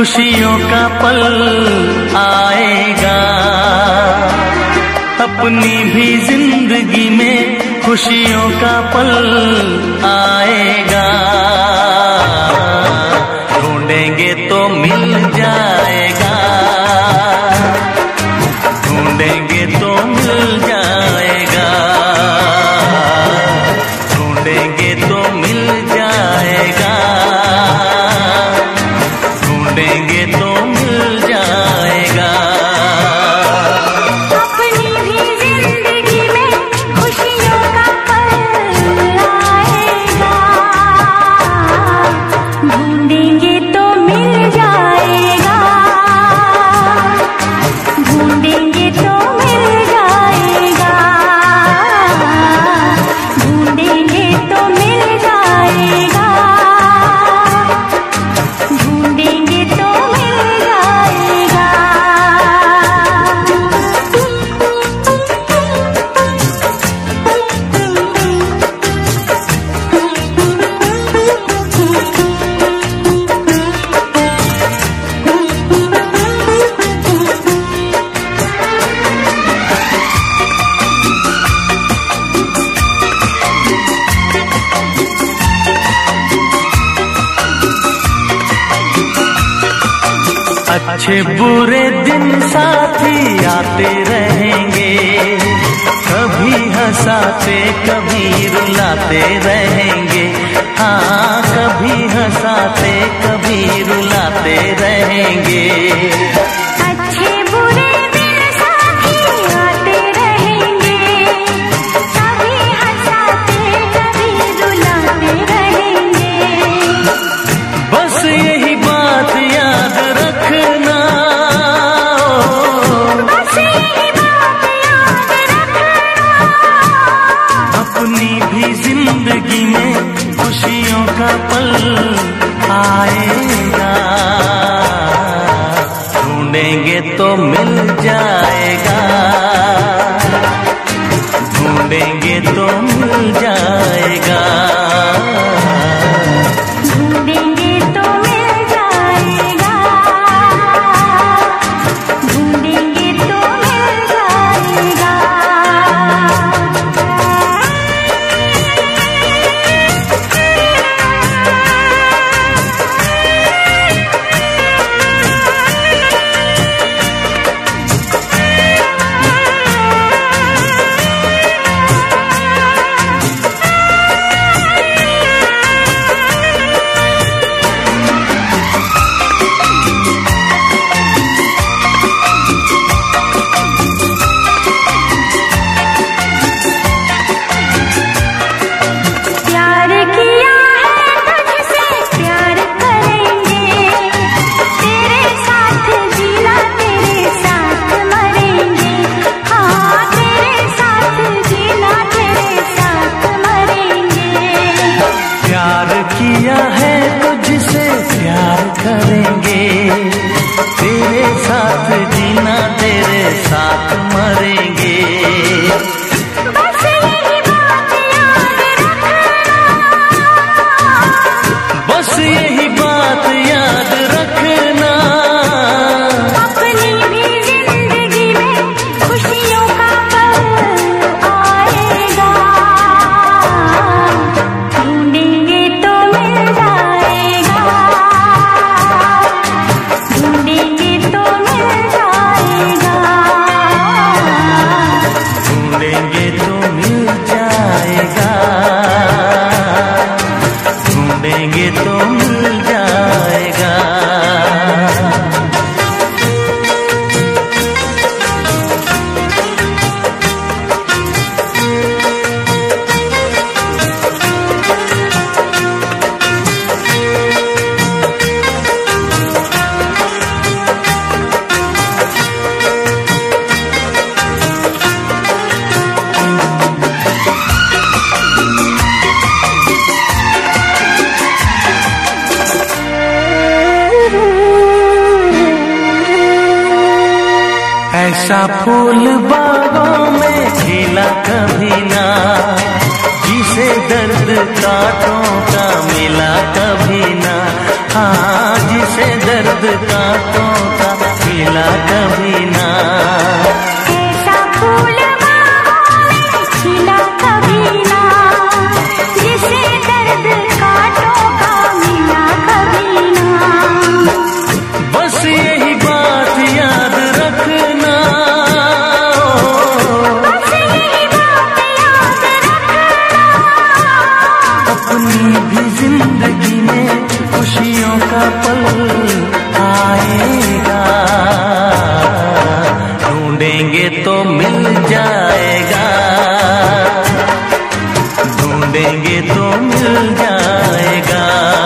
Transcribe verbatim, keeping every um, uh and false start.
खुशियों का पल आएगा, अपनी भी जिंदगी में खुशियों का पल आएगा। ढूंढेंगे तो मिल जाएगा, ढूंढेंगे तो मिल जाएगा, ढूंढेंगे तो मिल जाएगा, ढूंढेंगे तो मिल जाएगा। अपनी भी जिंदगी में खुशियों का पल आएगा, ढूंढेंगे तो मिल जाएगा, ढूंढेंगे तो मिल जाएगा, ढूंढेंगे तो मिल जाएगा, ढूंढेंगे तो मिल जाएगा। अच्छे बुरे दिन साथी आते रहेंगे, कभी हंसाते कभी रुलाते रहेंगे। हाँ, कभी हंसाते कभी रुलाते रहेंगे। अच्छे बुरे दिन साथी आते रहेंगे, कभी हंसाते कभी रुलाते रहेंगे। बस यही बात याद रखना, बस यही बात याद रखना, अपनी भी जिंदगी में खुशियों का पल आएगा। ढूंढेंगे तो मिल जाएगा, ढूंढेंगे तो मिल जाएगा, ढूंढेंगे तो मिल जाएगा, ढूंढेंगे तो मिल जाएगा। प्यार किया है तुझसे प्यार करेंगे, तेरे साथ जीना तेरे साथ मरेंगे। हाँ, तेरे साथ जीना तेरे साथ मरेंगे। प्यार किया है तुझसे प्यार करेंगे, तेरे साथ जीना तेरे साथ मरेंगे। बस यही बात याद रखना, बस यही बात याद रखना, अपनी भी जिंदगी में खुशियों का पल आएगा। ढूंढेंगे तो मिल जाएगा, ढूंढेंगे तो मिल जाएगा, ढूंढेंगे तो मिल जाएगा, ढूंढेंगे तो मिल जाएगा। ऐसा फूल बागों में खिला कभी ना, जिसे दर्द कांटों का मिला कभी ना। हाँ, जिसे दर्द दर्द कांटों का खिला कभी ना। ऐसा फूल बागों में खिला कभी ना, जिसे दर्द कांटों का मिला कभी ना। बस यही बात याद रखना, बस यही बात याद रखना। अपनी भी जिंदगी में खुशियों का पल आएगा, ढूंढेंगे तो मिल जाएगा, ढूंढेंगे तो मिल जाएगा।